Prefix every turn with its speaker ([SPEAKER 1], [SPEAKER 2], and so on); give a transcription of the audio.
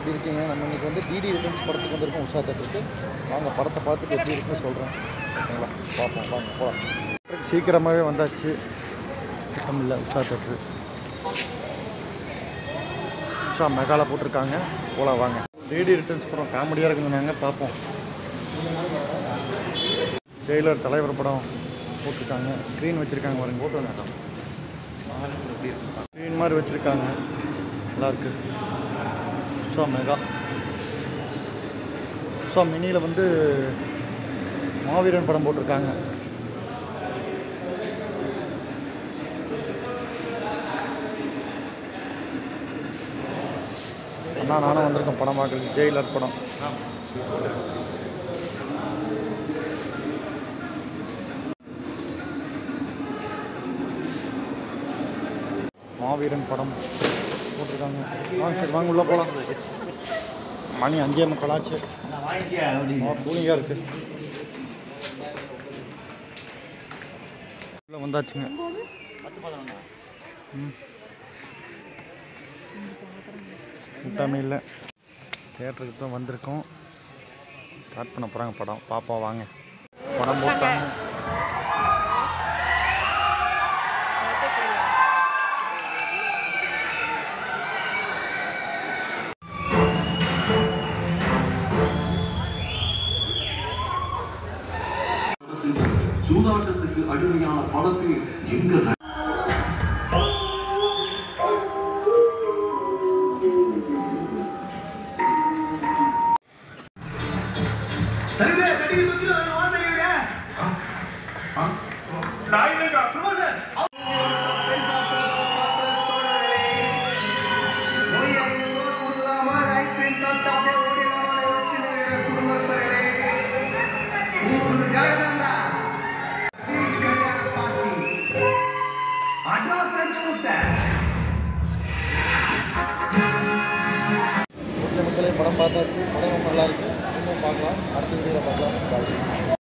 [SPEAKER 1] எப்படி இருக்கீங்க? நம்ம இன்றைக்கி வந்து டிடி ரிட்டர்ன்ஸ் படத்துக்கு வந்திருக்கோம் உஷா தேட்டருக்கு. வாங்க படத்தை பார்த்துட்டு எப்படி இருக்குன்னு சொல்கிறேன். ஓகேங்களா, பார்ப்போம் வாங்க போகலாம். சீக்கிரமாகவே வந்தாச்சு. இல்லை உஷா தேட்டரு உஷா மெகாவில் போட்டிருக்காங்க. போகலாம் வாங்க. டிடி ரிட்டர்ன்ஸ் படம் காமெடியாக இருக்குன்னு நாங்கள் பார்ப்போம். ஜெயிலர் தலைவர் படம் போட்டிருக்காங்க. ஸ்க்ரீன் வச்சுருக்காங்க பாருங்க. போட்டு வந்தாங்க ஸ்க்ரீன் மாதிரி வச்சுருக்காங்க. நல்லாயிருக்கு. உஷா மெகா உஷா மினியில் வந்து மாவீரன் படம் போட்டிருக்காங்க. அண்ணா நானும் வந்திருக்கேன் படம் பார்க்குறதுக்கு. ஜெயிலர் படம். மாவீரன் படம் போட்டிருக்காங்க. வாங்க சரி வாங்க உள்ளே போகலாம். மணி 5:45 ஆச்சு. கூலிங்காக இருக்குது. உள்ளே வந்தாச்சுங்க. தமிழில் தியேட்டருக்கு தான் வந்திருக்கோம். ஸ்டார்ட் பண்ண போகிறாங்க படம். பாப்பா வாங்க. படம் போட்டாங்க.
[SPEAKER 2] சூதாட்டத்துக்கு அடிமையான படத்தை எங்க
[SPEAKER 1] மக்களே படம் பார்த்தாச்சு. படம் நல்லா இருக்குது. இன்னும் பார்க்கலாம். அடுத்த வீடியோவில் பார்க்கலாம்.